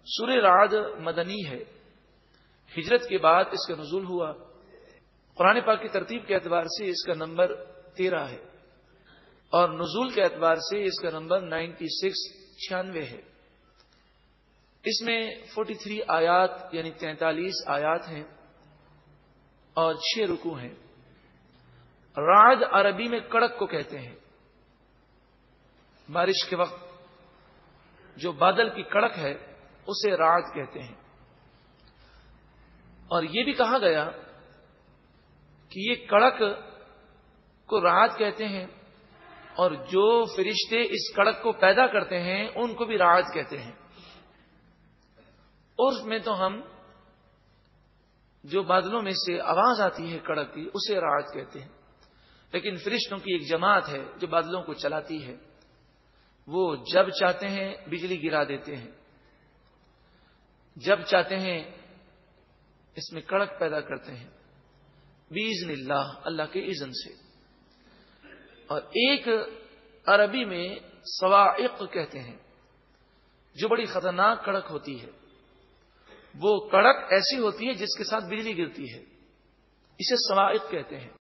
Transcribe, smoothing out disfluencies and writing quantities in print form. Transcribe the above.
سورہ رعد مدنی ہے، ہجرت کے بعد اس کا نزول ہوا۔ قرآن پاک کی ترتیب کے اعتبار سے اس کا نمبر 13 ہے اور نزول کے اعتبار سے اس کا نمبر 96 ہے۔ اس میں 43 آیات یعنی 43 آیات ہیں اور 6 رکوع ہیں۔ رعد عربی میں کڑک کو کہتے ہیں۔ بارش کے وقت جو بادل کی کڑک ہے اسے رعد کہتے ہیں۔ اور یہ بھی کہا گیا کہ یہ کڑک کو رعد کہتے ہیں اور جو فرشتے اس کڑک کو پیدا کرتے ہیں ان کو بھی رعد کہتے ہیں۔ عرف میں تو ہم جو بادلوں میں سے آواز آتی ہے کڑک کی اسے رعد کہتے ہیں، لیکن فرشتوں کی ایک جماعت ہے جو بادلوں کو چلاتی ہے، وہ جب چاہتے ہیں بجلی گرا دیتے ہیں، جب چاہتے ہیں اس میں کڑک پیدا کرتے ہیں باذن اللہ، اللہ کے اذن سے۔ اور ایک عربی میں صواعق کہتے ہیں جو بڑی خطرناک کڑک ہوتی ہے، وہ کڑک ایسی ہوتی ہے جس کے ساتھ بجلی گرتی ہے، اسے صواعق کہتے ہیں۔